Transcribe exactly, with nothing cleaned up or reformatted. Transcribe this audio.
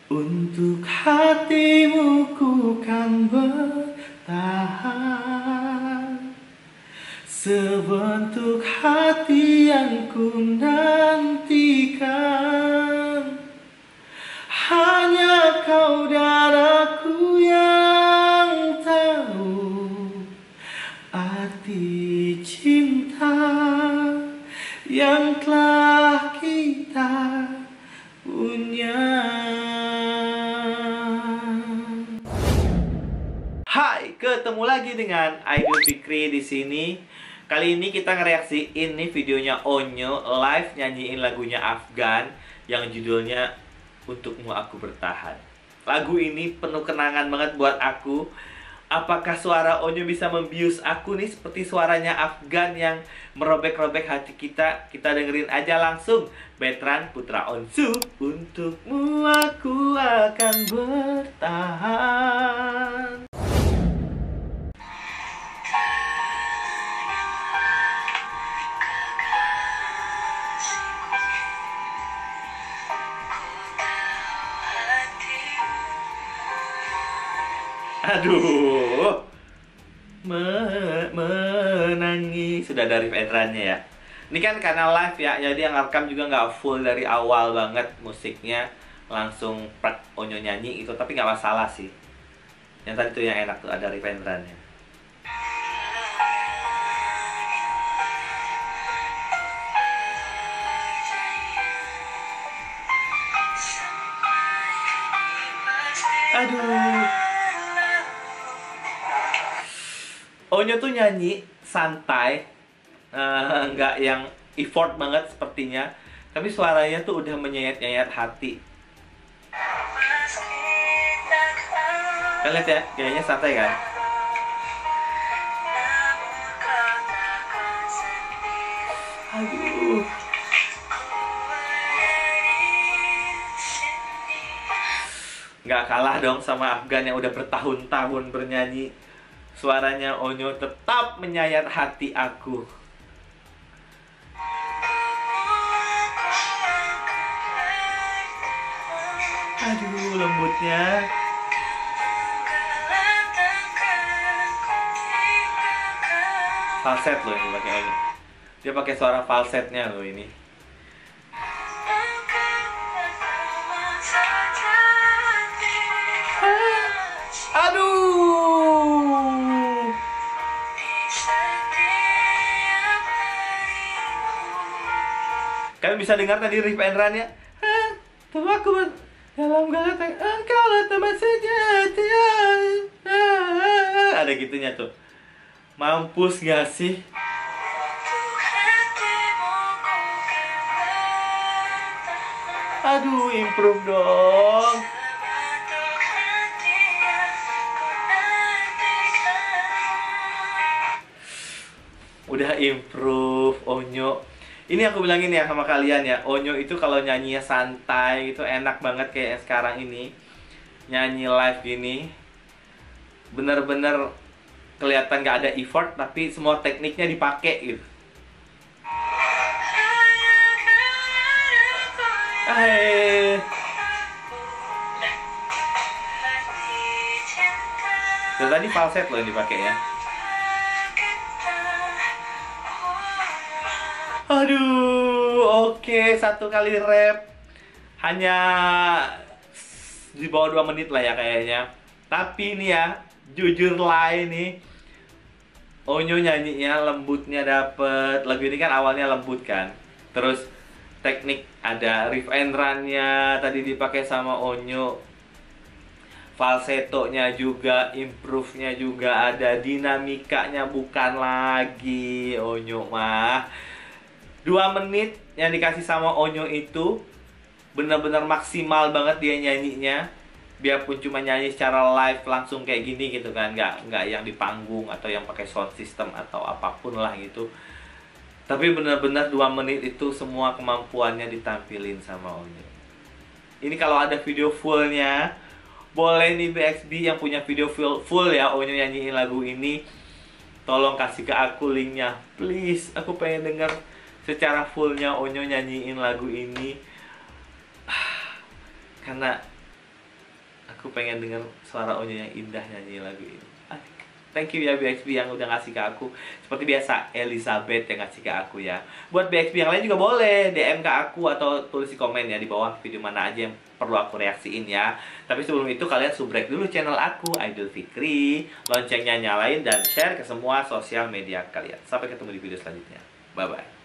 Untuk hatimu ku kan bertahan, sebentuk hati yang ku nantikan. Hanya kau dan aku yang tahu arti cinta yang telah kita punya. Hai, ketemu lagi dengan Aidil Fikri di sini. Kali ini kita ngereaksiin nih videonya Onyo live nyanyiin lagunya Afgan yang judulnya Untukmu Aku Bertahan. Lagu ini penuh kenangan banget buat aku. Apakah suara Onyo bisa membius aku nih seperti suaranya Afgan yang merobek-robek hati kita? Kita dengerin aja langsung. Betran Putra Onsu, untukmu aku akan bertahan. Aduh, Me menangis. Sudah dari veterannya ya. Ini kan karena live ya, jadi yang rekam juga nggak full dari awal banget musiknya. Langsung prak Onyo nyanyi itu, tapi nggak masalah sih. Yang tadi tuh yang enak tuh, ada veterannya. Aduh, Onyo tuh nyanyi santai, uh, nggak yang effort banget sepertinya, tapi suaranya tuh udah menyayat-nyayat hati. Kalian lihat ya, kayaknya santai kan? Aduh, nggak kalah dong sama Afgan yang udah bertahun-tahun bernyanyi. Suaranya Onyo tetap menyayat hati aku. Aduh, lembutnya. Falset loh ini pakai Onyo. Dia pakai suara falsetnya loh ini. Aduh. Kalian bisa dengar tadi riff and run-nya. Tuh aku dalam galak engkau lah teman sejati. Ada gitunya tuh. Mampus gak sih? Aduh, improve dong. Udah improve Onyo. Ini aku bilangin ya sama kalian ya, Onyo itu kalau nyanyinya santai itu enak banget kayak sekarang ini. Nyanyi live gini bener-bener kelihatan gak ada effort, tapi semua tekniknya dipakai gitu. Hai. Dan tadi falset loh yang dipakai ya. Aduh, oke, satu kali rap hanya di bawah dua menit lah ya kayaknya. Tapi ini ya, jujur lah ini Onyo nyanyinya lembutnya dapet. Lagu ini kan awalnya lembut kan. Terus teknik ada riff and run-nya tadi dipakai sama Onyo. Falsetonya juga, improve-nya juga ada, dinamikanya bukan lagi Onyo mah. Dua menit yang dikasih sama Onyo itu benar-benar maksimal banget dia nyanyinya. Biarpun cuma nyanyi secara live langsung kayak gini gitu kan, nggak nggak yang di panggung atau yang pakai sound system atau apapun lah gitu. Tapi benar-benar dua menit itu semua kemampuannya ditampilin sama Onyo. Ini kalau ada video fullnya, boleh nih B X B yang punya video full, full ya Onyo nyanyiin lagu ini, tolong kasih ke aku linknya, please. Aku pengen denger secara fullnya Onyo nyanyiin lagu ini, karena Aku pengen denger suara Onyo yang indah nyanyi lagu ini. Thank you ya B X B yang udah ngasih ke aku. Seperti biasa, Elizabeth yang ngasih ke aku ya. Buat B X B yang lain juga boleh D M ke aku atau tulis di komen ya di bawah video mana aja yang perlu aku reaksiin ya. Tapi sebelum itu kalian subrek dulu channel aku, Aidil Fikri, loncengnya nyalain dan share ke semua sosial media kalian. Sampai ketemu di video selanjutnya. Bye bye.